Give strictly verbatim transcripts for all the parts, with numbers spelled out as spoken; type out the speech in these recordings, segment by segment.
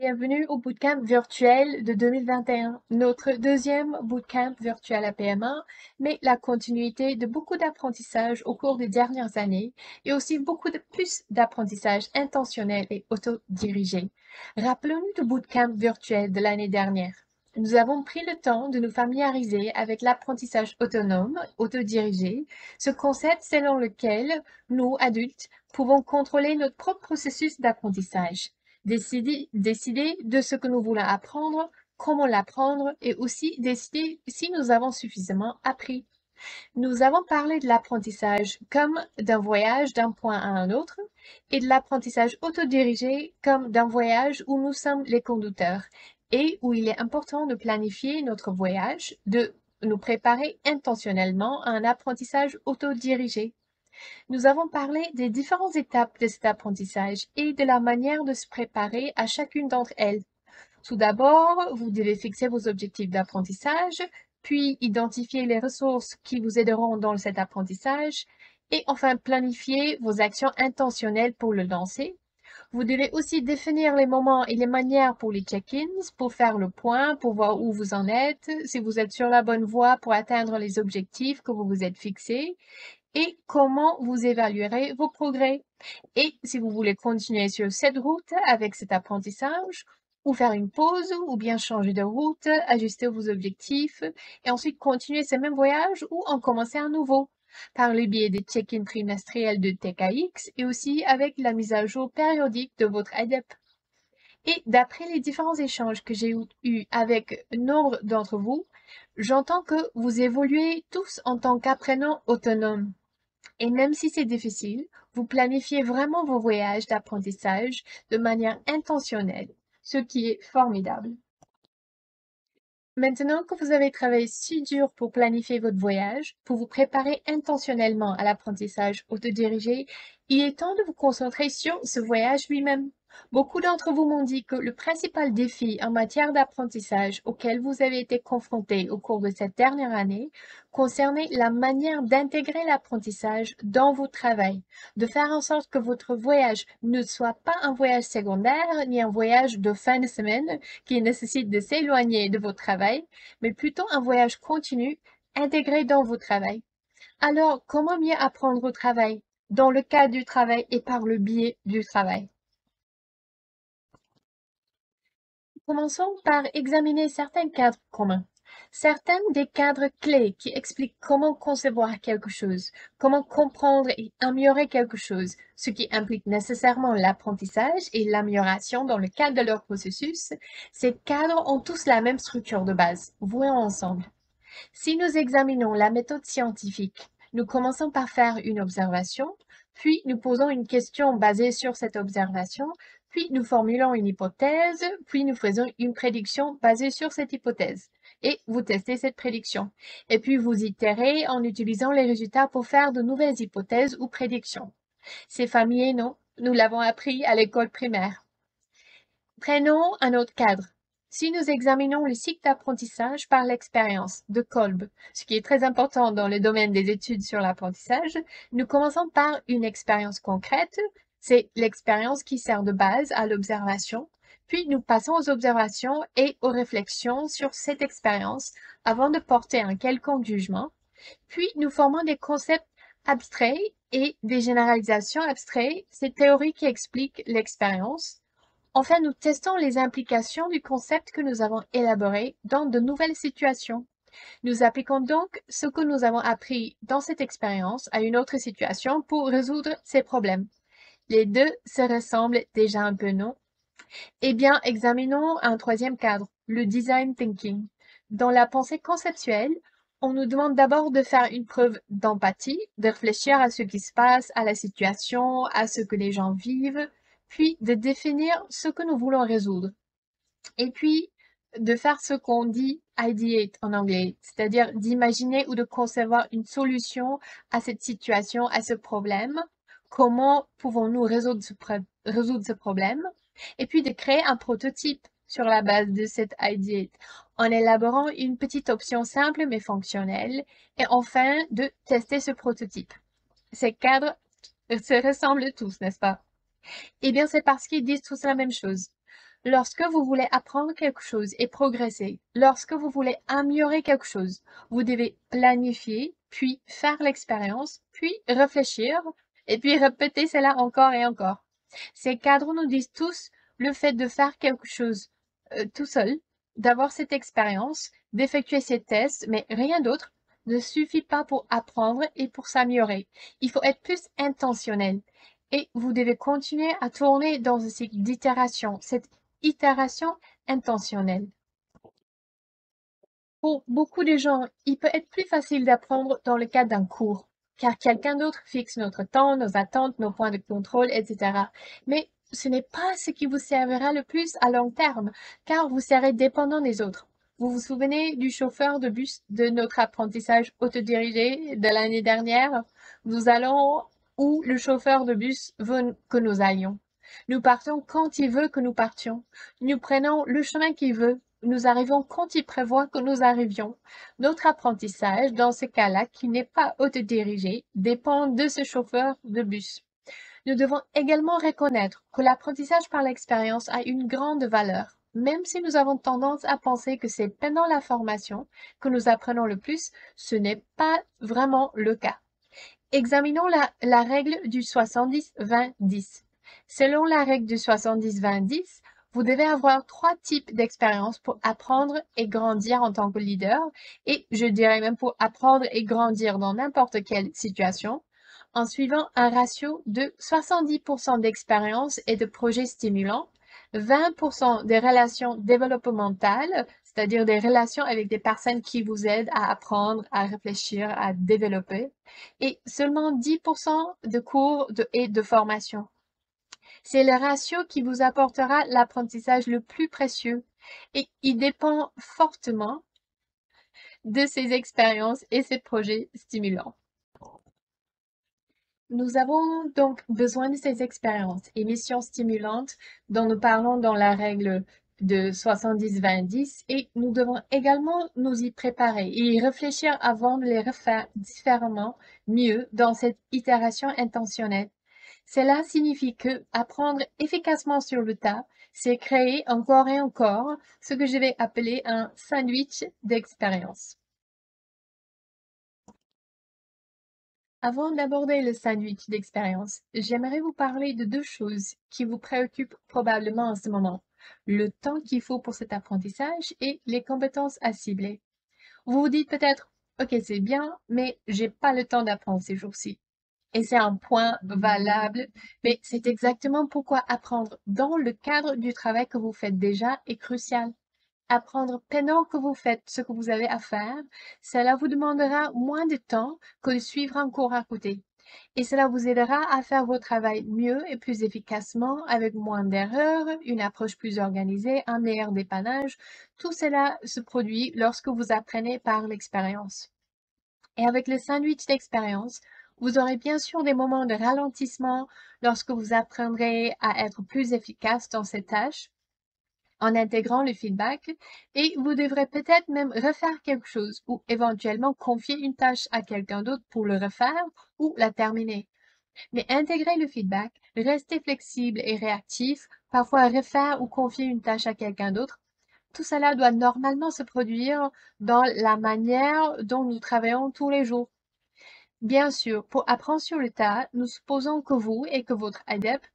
Bienvenue au bootcamp virtuel de deux mille vingt et un, notre deuxième bootcamp virtuel à P M A, mais la continuité de beaucoup d'apprentissage au cours des dernières années et aussi beaucoup de plus d'apprentissage intentionnel et autodirigé. Rappelons-nous du bootcamp virtuel de l'année dernière. Nous avons pris le temps de nous familiariser avec l'apprentissage autonome, autodirigé, ce concept selon lequel nous, adultes, pouvons contrôler notre propre processus d'apprentissage. Décider, décider de ce que nous voulons apprendre, comment l'apprendre et aussi décider si nous avons suffisamment appris. Nous avons parlé de l'apprentissage comme d'un voyage d'un point à un autre et de l'apprentissage autodirigé comme d'un voyage où nous sommes les conducteurs et où il est important de planifier notre voyage, de nous préparer intentionnellement à un apprentissage autodirigé. Nous avons parlé des différentes étapes de cet apprentissage et de la manière de se préparer à chacune d'entre elles. Tout d'abord, vous devez fixer vos objectifs d'apprentissage, puis identifier les ressources qui vous aideront dans cet apprentissage, et enfin planifier vos actions intentionnelles pour le lancer. Vous devez aussi définir les moments et les manières pour les check-ins, pour faire le point, pour voir où vous en êtes, si vous êtes sur la bonne voie pour atteindre les objectifs que vous vous êtes fixés, et comment vous évaluerez vos progrès. Et si vous voulez continuer sur cette route avec cet apprentissage, ou faire une pause, ou bien changer de route, ajuster vos objectifs, et ensuite continuer ce même voyage ou en commencer un nouveau, par le biais des check-ins trimestriels de T K X et aussi avec la mise à jour périodique de votre A D E P. Et d'après les différents échanges que j'ai eus avec nombre d'entre vous, j'entends que vous évoluez tous en tant qu'apprenants autonomes. Et même si c'est difficile, vous planifiez vraiment vos voyages d'apprentissage de manière intentionnelle, ce qui est formidable. Maintenant que vous avez travaillé si dur pour planifier votre voyage, pour vous préparer intentionnellement à l'apprentissage autodirigé, il est temps de vous concentrer sur ce voyage lui-même. Beaucoup d'entre vous m'ont dit que le principal défi en matière d'apprentissage auquel vous avez été confrontés au cours de cette dernière année concernait la manière d'intégrer l'apprentissage dans votre travail, de faire en sorte que votre voyage ne soit pas un voyage secondaire ni un voyage de fin de semaine qui nécessite de s'éloigner de votre travail, mais plutôt un voyage continu intégré dans votre travail. Alors, comment mieux apprendre au travail, dans le cadre du travail et par le biais du travail? Commençons par examiner certains cadres communs. Certains des cadres clés qui expliquent comment concevoir quelque chose, comment comprendre et améliorer quelque chose, ce qui implique nécessairement l'apprentissage et l'amélioration dans le cadre de leur processus. Ces cadres ont tous la même structure de base. Voyons ensemble. Si nous examinons la méthode scientifique, nous commençons par faire une observation, puis nous posons une question basée sur cette observation, puis nous formulons une hypothèse, puis nous faisons une prédiction basée sur cette hypothèse. Et vous testez cette prédiction. Et puis vous itérez en utilisant les résultats pour faire de nouvelles hypothèses ou prédictions. C'est familier, non? Nous l'avons appris à l'école primaire. Prenons un autre cadre. Si nous examinons le cycle d'apprentissage par l'expérience de Kolb, ce qui est très important dans le domaine des études sur l'apprentissage, nous commençons par une expérience concrète. C'est l'expérience qui sert de base à l'observation. Puis nous passons aux observations et aux réflexions sur cette expérience avant de porter un quelconque jugement. Puis nous formons des concepts abstraits et des généralisations abstraites, ces théories qui expliquent l'expérience. Enfin, nous testons les implications du concept que nous avons élaboré dans de nouvelles situations. Nous appliquons donc ce que nous avons appris dans cette expérience à une autre situation pour résoudre ces problèmes. Les deux se ressemblent déjà un peu, non? Eh bien, examinons un troisième cadre, le design thinking. Dans la pensée conceptuelle, on nous demande d'abord de faire une preuve d'empathie, de réfléchir à ce qui se passe, à la situation, à ce que les gens vivent, puis de définir ce que nous voulons résoudre. Et puis, de faire ce qu'on dit ideate en anglais, c'est-à-dire d'imaginer ou de concevoir une solution à cette situation, à ce problème. Comment pouvons-nous résoudre ce, résoudre ce problème? Et puis de créer un prototype sur la base de cette ideate, en élaborant une petite option simple mais fonctionnelle, et enfin de tester ce prototype. Ces cadres se ressemblent tous, n'est-ce pas? Eh bien, c'est parce qu'ils disent tous la même chose. Lorsque vous voulez apprendre quelque chose et progresser, lorsque vous voulez améliorer quelque chose, vous devez planifier, puis faire l'expérience, puis réfléchir, et puis répéter cela encore et encore. Ces cadres nous disent tous le fait de faire quelque chose euh, tout seul, d'avoir cette expérience, d'effectuer ces tests, mais rien d'autre ne suffit pas pour apprendre et pour s'améliorer. Il faut être plus intentionnel. Et vous devez continuer à tourner dans un cycle d'itération, cette itération intentionnelle. Pour beaucoup de gens, il peut être plus facile d'apprendre dans le cadre d'un cours, car quelqu'un d'autre fixe notre temps, nos attentes, nos points de contrôle, et cetera. Mais ce n'est pas ce qui vous servira le plus à long terme, car vous serez dépendant des autres. Vous vous souvenez du chauffeur de bus de notre apprentissage autodirigé de l'année dernière? Nous allons où le chauffeur de bus veut que nous allions. Nous partons quand il veut que nous partions. Nous prenons le chemin qu'il veut. Nous arrivons quand il prévoit que nous arrivions. Notre apprentissage, dans ce cas-là, qui n'est pas autodirigé, dépend de ce chauffeur de bus. Nous devons également reconnaître que l'apprentissage par l'expérience a une grande valeur. Même si nous avons tendance à penser que c'est pendant la formation que nous apprenons le plus, ce n'est pas vraiment le cas. Examinons la, la règle du soixante-dix vingt dix. Selon la règle du soixante-dix vingt dix, vous devez avoir trois types d'expériences pour apprendre et grandir en tant que leader, et je dirais même pour apprendre et grandir dans n'importe quelle situation, en suivant un ratio de soixante-dix pour cent d'expérience et de projets stimulants, vingt pour cent des relations développementales, c'est-à-dire des relations avec des personnes qui vous aident à apprendre, à réfléchir, à développer, et seulement dix pour cent de cours de, et de formation. C'est le ratio qui vous apportera l'apprentissage le plus précieux et il dépend fortement de ces expériences et ces projets stimulants. Nous avons donc besoin de ces expériences et missions stimulantes dont nous parlons dans la règle de soixante-dix vingt dix et nous devons également nous y préparer et y réfléchir avant de les refaire différemment, mieux dans cette itération intentionnelle. Cela signifie que apprendre efficacement sur le tas, c'est créer encore et encore ce que je vais appeler un sandwich d'expérience. Avant d'aborder le sandwich d'expérience, j'aimerais vous parler de deux choses qui vous préoccupent probablement en ce moment. Le temps qu'il faut pour cet apprentissage et les compétences à cibler. Vous vous dites peut-être, ok, c'est bien, mais j'ai pas le temps d'apprendre ces jours-ci. Et c'est un point valable, mais c'est exactement pourquoi apprendre dans le cadre du travail que vous faites déjà est crucial. Apprendre pendant que vous faites ce que vous avez à faire, cela vous demandera moins de temps que de suivre un cours à côté. Et cela vous aidera à faire votre travail mieux et plus efficacement avec moins d'erreurs, une approche plus organisée, un meilleur dépannage. Tout cela se produit lorsque vous apprenez par l'expérience. Et avec le sandwich d'expérience, vous aurez bien sûr des moments de ralentissement lorsque vous apprendrez à être plus efficace dans ces tâches en intégrant le feedback et vous devrez peut-être même refaire quelque chose ou éventuellement confier une tâche à quelqu'un d'autre pour le refaire ou la terminer. Mais intégrer le feedback, rester flexible et réactif, parfois refaire ou confier une tâche à quelqu'un d'autre, tout cela doit normalement se produire dans la manière dont nous travaillons tous les jours. Bien sûr, pour apprendre sur le tas, nous supposons que vous et que votre adepte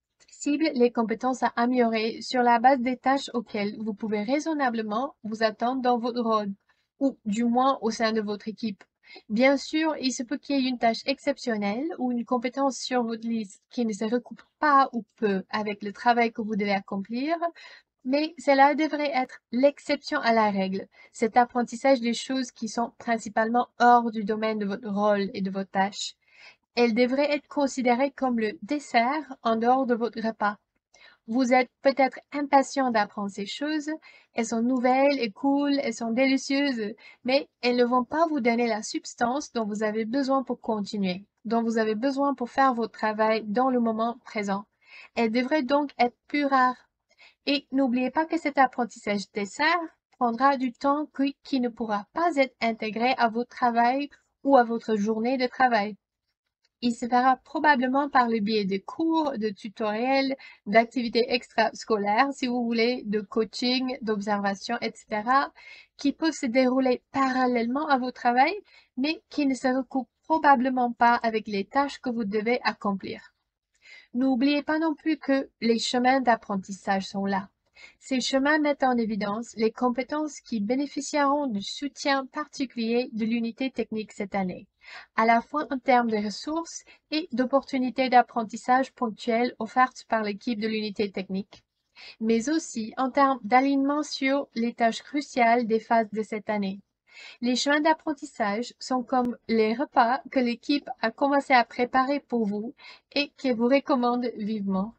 cible les compétences à améliorer sur la base des tâches auxquelles vous pouvez raisonnablement vous attendre dans votre rôle, ou du moins au sein de votre équipe. Bien sûr, il se peut qu'il y ait une tâche exceptionnelle ou une compétence sur votre liste qui ne se recoupe pas ou peu avec le travail que vous devez accomplir, mais cela devrait être l'exception à la règle, cet apprentissage des choses qui sont principalement hors du domaine de votre rôle et de vos tâches. Elle devrait être considérée comme le dessert en dehors de votre repas. Vous êtes peut-être impatient d'apprendre ces choses, elles sont nouvelles et cool, elles sont délicieuses, mais elles ne vont pas vous donner la substance dont vous avez besoin pour continuer, dont vous avez besoin pour faire votre travail dans le moment présent. Elles devraient donc être plus rares. Et n'oubliez pas que cet apprentissage dessert prendra du temps qui ne pourra pas être intégré à votre travail ou à votre journée de travail. Il se fera probablement par le biais de cours, de tutoriels, d'activités extrascolaires, si vous voulez, de coaching, d'observation, et cetera, qui peuvent se dérouler parallèlement à vos travail, mais qui ne se recoupent probablement pas avec les tâches que vous devez accomplir. N'oubliez pas non plus que les chemins d'apprentissage sont là. Ces chemins mettent en évidence les compétences qui bénéficieront du soutien particulier de l'unité technique cette année, à la fois en termes de ressources et d'opportunités d'apprentissage ponctuelles offertes par l'équipe de l'unité technique, mais aussi en termes d'alignement sur les tâches cruciales des phases de cette année. Les chemins d'apprentissage sont comme les repas que l'équipe a commencé à préparer pour vous et que vous recommande vivement.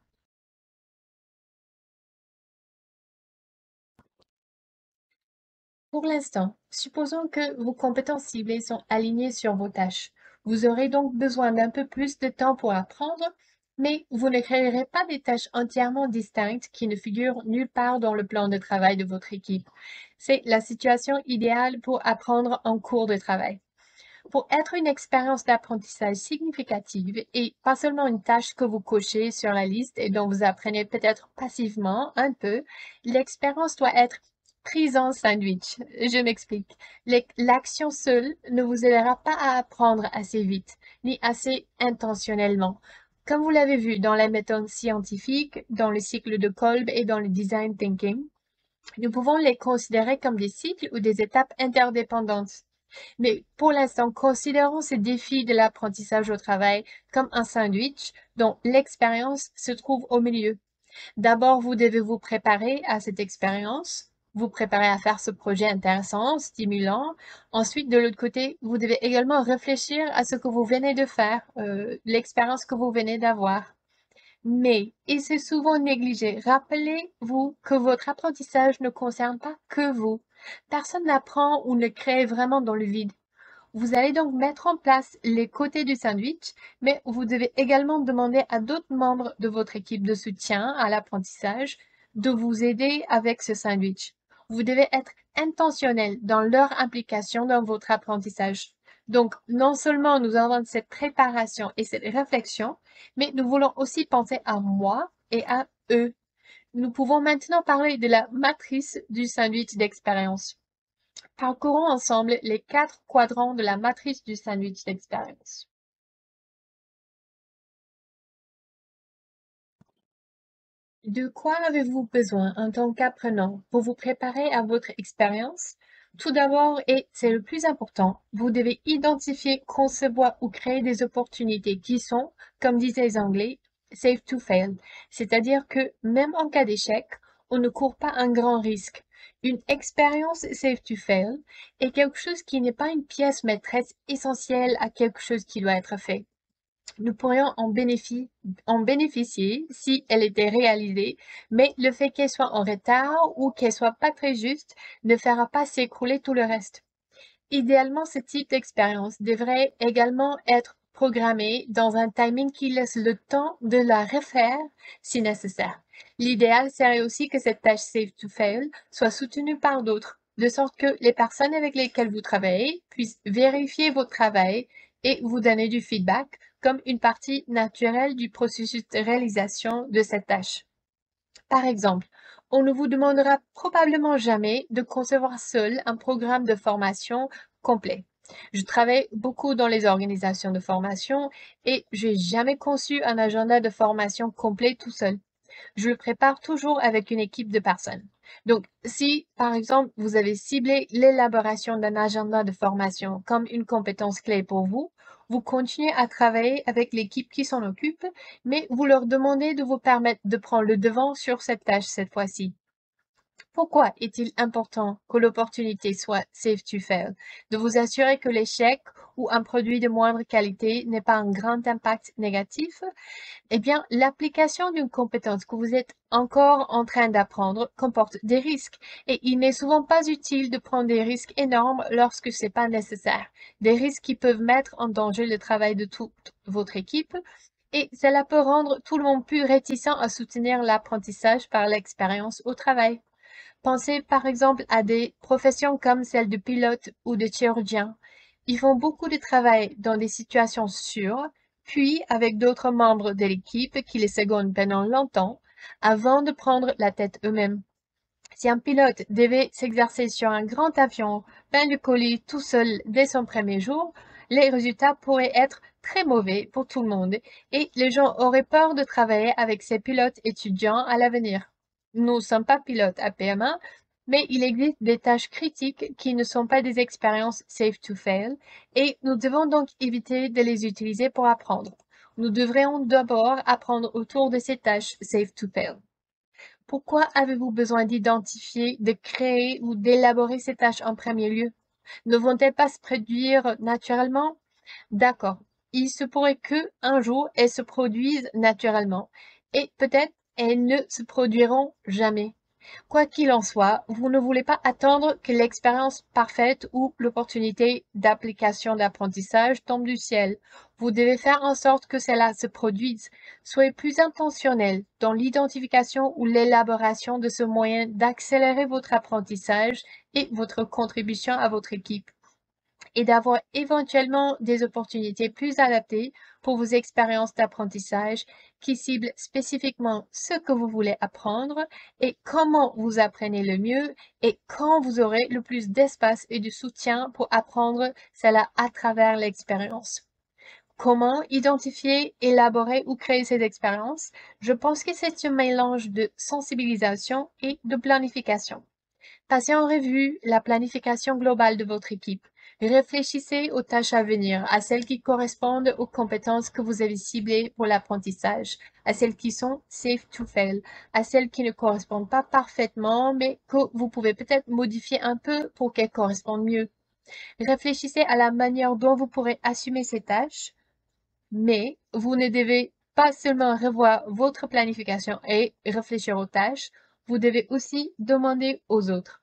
Pour l'instant, supposons que vos compétences ciblées sont alignées sur vos tâches. Vous aurez donc besoin d'un peu plus de temps pour apprendre, mais vous ne créerez pas des tâches entièrement distinctes qui ne figurent nulle part dans le plan de travail de votre équipe. C'est la situation idéale pour apprendre en cours de travail. Pour être une expérience d'apprentissage significative et pas seulement une tâche que vous cochez sur la liste et dont vous apprenez peut-être passivement un peu, l'expérience doit être prise en sandwich. Je m'explique. L'action seule ne vous aidera pas à apprendre assez vite, ni assez intentionnellement. Comme vous l'avez vu dans la méthode scientifique, dans le cycle de Kolb et dans le design thinking, nous pouvons les considérer comme des cycles ou des étapes interdépendantes. Mais pour l'instant, considérons ces défis de l'apprentissage au travail comme un sandwich dont l'expérience se trouve au milieu. D'abord, vous devez vous préparer à cette expérience, vous préparer à faire ce projet intéressant, stimulant. Ensuite, de l'autre côté, vous devez également réfléchir à ce que vous venez de faire, euh, l'expérience que vous venez d'avoir. Mais, et c'est souvent négligé, rappelez-vous que votre apprentissage ne concerne pas que vous. Personne n'apprend ou ne crée vraiment dans le vide. Vous allez donc mettre en place les côtés du sandwich, mais vous devez également demander à d'autres membres de votre équipe de soutien à l'apprentissage de vous aider avec ce sandwich. Vous devez être intentionnel dans leur implication dans votre apprentissage. Donc, non seulement nous avons cette préparation et cette réflexion, mais nous voulons aussi penser à moi et à eux. Nous pouvons maintenant parler de la matrice du sandwich d'expérience. Parcourons ensemble les quatre quadrants de la matrice du sandwich d'expérience. De quoi avez-vous besoin en tant qu'apprenant pour vous préparer à votre expérience? Tout d'abord, et c'est le plus important, vous devez identifier, concevoir ou créer des opportunités qui sont, comme disaient les Anglais, safe to fail. C'est-à-dire que même en cas d'échec, on ne court pas un grand risque. Une expérience safe to fail est quelque chose qui n'est pas une pièce maîtresse essentielle à quelque chose qui doit être fait. Nous pourrions en bénéficier, en bénéficier si elle était réalisée, mais le fait qu'elle soit en retard ou qu'elle soit pas très juste ne fera pas s'écrouler tout le reste. Idéalement, ce type d'expérience devrait également être programmé dans un timing qui laisse le temps de la refaire si nécessaire. L'idéal serait aussi que cette tâche safe to fail soit soutenue par d'autres, de sorte que les personnes avec lesquelles vous travaillez puissent vérifier votre travail et vous donner du feedback comme une partie naturelle du processus de réalisation de cette tâche. Par exemple, on ne vous demandera probablement jamais de concevoir seul un programme de formation complet. Je travaille beaucoup dans les organisations de formation et j'ai jamais conçu un agenda de formation complet tout seul. Je le prépare toujours avec une équipe de personnes. Donc, si, par exemple, vous avez ciblé l'élaboration d'un agenda de formation comme une compétence clé pour vous, vous continuez à travailler avec l'équipe qui s'en occupe, mais vous leur demandez de vous permettre de prendre le devant sur cette tâche cette fois-ci. Pourquoi est-il important que l'opportunité soit safe to fail? De vous assurer que l'échec ou un produit de moindre qualité n'ait pas un grand impact négatif? Eh bien, l'application d'une compétence que vous êtes encore en train d'apprendre comporte des risques et il n'est souvent pas utile de prendre des risques énormes lorsque ce n'est pas nécessaire. Des risques qui peuvent mettre en danger le travail de toute votre équipe et cela peut rendre tout le monde plus réticent à soutenir l'apprentissage par l'expérience au travail. Pensez par exemple à des professions comme celle de pilote ou de chirurgien. Ils font beaucoup de travail dans des situations sûres, puis avec d'autres membres de l'équipe qui les secondent pendant longtemps avant de prendre la tête eux-mêmes. Si un pilote devait s'exercer sur un grand avion plein de colis tout seul dès son premier jour, les résultats pourraient être très mauvais pour tout le monde et les gens auraient peur de travailler avec ces pilotes étudiants à l'avenir. Nous ne sommes pas pilotes à P M A, mais il existe des tâches critiques qui ne sont pas des expériences safe to fail et nous devons donc éviter de les utiliser pour apprendre. Nous devrions d'abord apprendre autour de ces tâches safe to fail. Pourquoi avez-vous besoin d'identifier, de créer ou d'élaborer ces tâches en premier lieu? Ne vont-elles pas se produire naturellement? D'accord. Il se pourrait que un jour elles se produisent naturellement et peut-être elles ne se produiront jamais. Quoi qu'il en soit, vous ne voulez pas attendre que l'expérience parfaite ou l'opportunité d'application d'apprentissage tombe du ciel. Vous devez faire en sorte que cela se produise. Soyez plus intentionnel dans l'identification ou l'élaboration de ce moyen d'accélérer votre apprentissage et votre contribution à votre équipe et d'avoir éventuellement des opportunités plus adaptées pour vos expériences d'apprentissage qui ciblent spécifiquement ce que vous voulez apprendre et comment vous apprenez le mieux et quand vous aurez le plus d'espace et de soutien pour apprendre cela à travers l'expérience. Comment identifier, élaborer ou créer ces expériences? Je pense que c'est un mélange de sensibilisation et de planification. Passez en revue la planification globale de votre équipe. Réfléchissez aux tâches à venir, à celles qui correspondent aux compétences que vous avez ciblées pour l'apprentissage, à celles qui sont safe to fail, à celles qui ne correspondent pas parfaitement, mais que vous pouvez peut-être modifier un peu pour qu'elles correspondent mieux. Réfléchissez à la manière dont vous pourrez assumer ces tâches, mais vous ne devez pas seulement revoir votre planification et réfléchir aux tâches, vous devez aussi demander aux autres.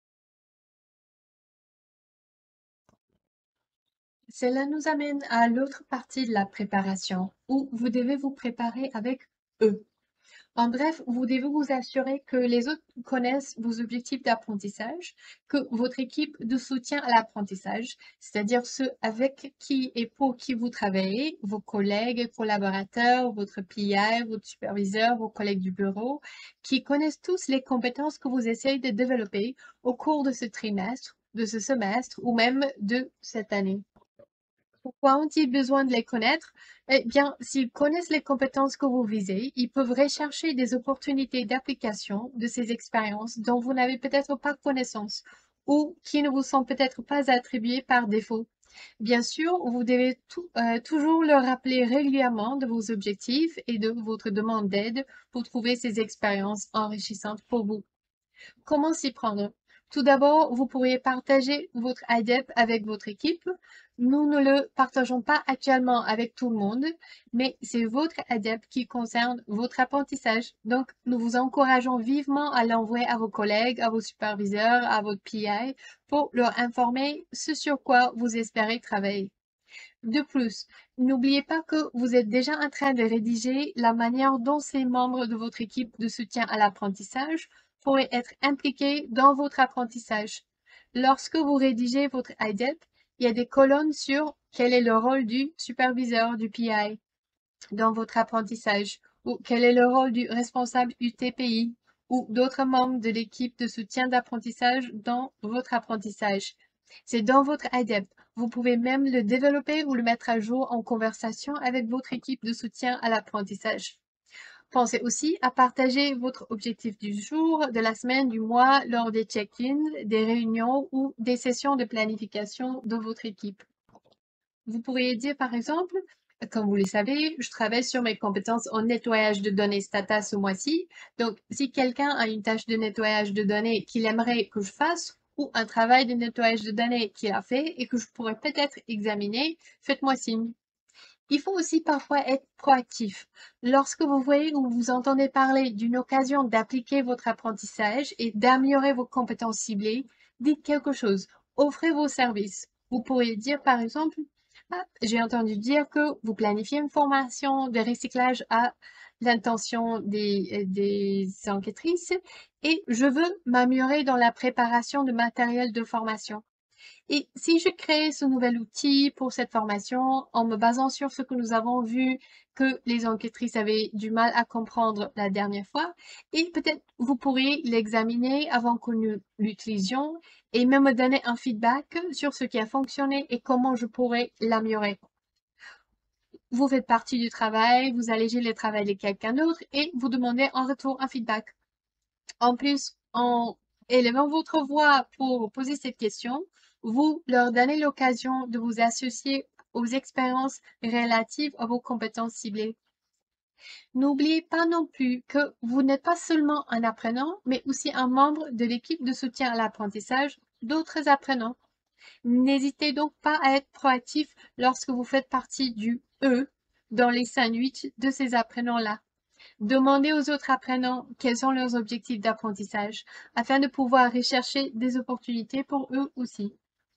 Cela nous amène à l'autre partie de la préparation, où vous devez vous préparer avec eux. En bref, vous devez vous assurer que les autres connaissent vos objectifs d'apprentissage, que votre équipe de soutien à l'apprentissage, c'est-à-dire ceux avec qui et pour qui vous travaillez, vos collègues, collaborateurs, votre P I, votre superviseur, vos collègues du bureau, qui connaissent tous les compétences que vous essayez de développer au cours de ce trimestre, de ce semestre ou même de cette année. Pourquoi ont-ils besoin de les connaître? Eh bien, s'ils connaissent les compétences que vous visez, ils peuvent rechercher des opportunités d'application de ces expériences dont vous n'avez peut-être pas connaissance ou qui ne vous sont peut-être pas attribuées par défaut. Bien sûr, vous devez tout- euh, toujours leur rappeler régulièrement de vos objectifs et de votre demande d'aide pour trouver ces expériences enrichissantes pour vous. Comment s'y prendre? Tout d'abord, vous pourriez partager votre I D E P avec votre équipe. Nous ne le partageons pas actuellement avec tout le monde, mais c'est votre I D E P qui concerne votre apprentissage. Donc, nous vous encourageons vivement à l'envoyer à vos collègues, à vos superviseurs, à votre P I pour leur informer ce sur quoi vous espérez travailler. De plus, n'oubliez pas que vous êtes déjà en train de rédiger la manière dont ces membres de votre équipe de soutien à l'apprentissage pourraient être impliqués dans votre apprentissage. Lorsque vous rédigez votre I D E P, il y a des colonnes sur quel est le rôle du superviseur du P I dans votre apprentissage ou quel est le rôle du responsable U T P I ou d'autres membres de l'équipe de soutien d'apprentissage dans votre apprentissage. C'est dans votre I D E P. Vous pouvez même le développer ou le mettre à jour en conversation avec votre équipe de soutien à l'apprentissage. Pensez aussi à partager votre objectif du jour, de la semaine, du mois lors des check-ins, des réunions ou des sessions de planification de votre équipe. Vous pourriez dire par exemple, comme vous le savez, je travaille sur mes compétences en nettoyage de données Stata ce mois-ci. Donc, si quelqu'un a une tâche de nettoyage de données qu'il aimerait que je fasse, ou un travail de nettoyage de données qu'il a fait et que je pourrais peut-être examiner, faites-moi signe. Il faut aussi parfois être proactif. Lorsque vous voyez ou vous entendez parler d'une occasion d'appliquer votre apprentissage et d'améliorer vos compétences ciblées, dites quelque chose. Offrez vos services. Vous pourriez dire par exemple, ah, j'ai entendu dire que vous planifiez une formation de recyclage à l'intention des, des enquêtrices et je veux m'améliorer dans la préparation de matériel de formation. Et si je crée ce nouvel outil pour cette formation en me basant sur ce que nous avons vu que les enquêtrices avaient du mal à comprendre la dernière fois, et peut-être vous pourriez l'examiner avant que nous l'utilisions et même me donner un feedback sur ce qui a fonctionné et comment je pourrais l'améliorer. Vous faites partie du travail, vous allégez le travail de quelqu'un d'autre et vous demandez en retour un feedback. En plus, en élevant votre voix pour poser cette question, vous leur donnez l'occasion de vous associer aux expériences relatives à vos compétences ciblées. N'oubliez pas non plus que vous n'êtes pas seulement un apprenant, mais aussi un membre de l'équipe de soutien à l'apprentissage d'autres apprenants. N'hésitez donc pas à être proactif lorsque vous faites partie du E dans les sandwichs de ces apprenants-là. Demandez aux autres apprenants quels sont leurs objectifs d'apprentissage afin de pouvoir rechercher des opportunités pour eux aussi.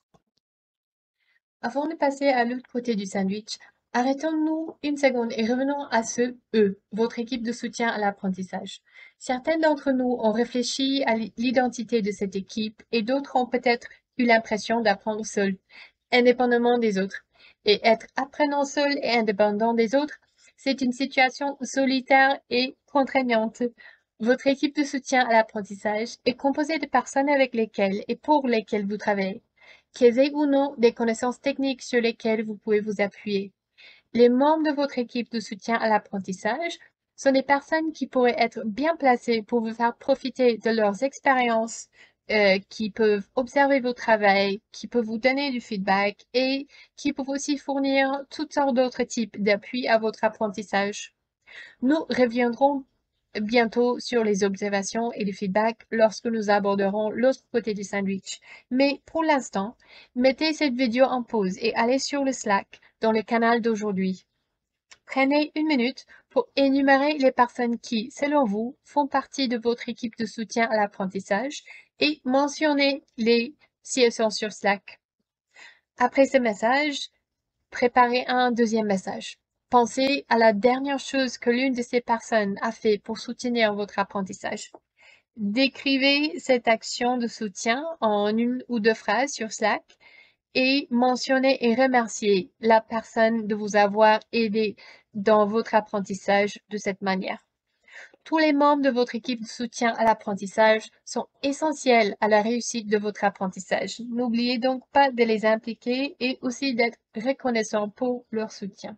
Avant de passer à l'autre côté du sandwich, arrêtons-nous une seconde et revenons à ce E, votre équipe de soutien à l'apprentissage. Certains d'entre nous ont réfléchi à l'identité de cette équipe et d'autres ont peut-être eu l'impression d'apprendre seul, indépendamment des autres. Et être apprenant seul et indépendant des autres, c'est une situation solitaire et contraignante. Votre équipe de soutien à l'apprentissage est composée de personnes avec lesquelles et pour lesquelles vous travaillez, qu'elles aient ou non des connaissances techniques sur lesquelles vous pouvez vous appuyer. Les membres de votre équipe de soutien à l'apprentissage sont des personnes qui pourraient être bien placées pour vous faire profiter de leurs expériences, euh, qui peuvent observer vos travail, qui peuvent vous donner du feedback et qui peuvent aussi fournir toutes sortes d'autres types d'appui à votre apprentissage. Nous reviendrons bientôt sur les observations et le feedback lorsque nous aborderons l'autre côté du sandwich. Mais pour l'instant, mettez cette vidéo en pause et allez sur le Slack dans le canal d'aujourd'hui. Prenez une minute pour énumérer les personnes qui, selon vous, font partie de votre équipe de soutien à l'apprentissage et mentionnez-les si elles sont sur Slack. Après ce message, préparez un deuxième message. Pensez à la dernière chose que l'une de ces personnes a fait pour soutenir votre apprentissage. Décrivez cette action de soutien en une ou deux phrases sur Slack et mentionnez et remerciez la personne de vous avoir aidé dans votre apprentissage de cette manière. Tous les membres de votre équipe de soutien à l'apprentissage sont essentiels à la réussite de votre apprentissage. N'oubliez donc pas de les impliquer et aussi d'être reconnaissant pour leur soutien.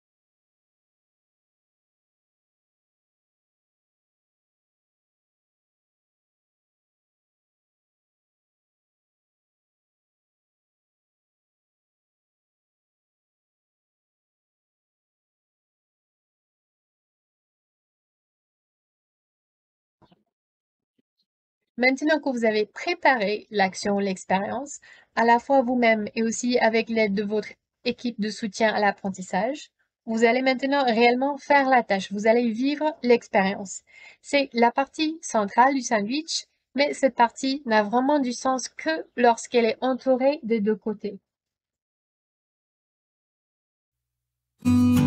Maintenant que vous avez préparé l'action ou l'expérience, à la fois vous-même et aussi avec l'aide de votre équipe de soutien à l'apprentissage, vous allez maintenant réellement faire la tâche. Vous allez vivre l'expérience. C'est la partie centrale du sandwich, mais cette partie n'a vraiment du sens que lorsqu'elle est entourée des deux côtés.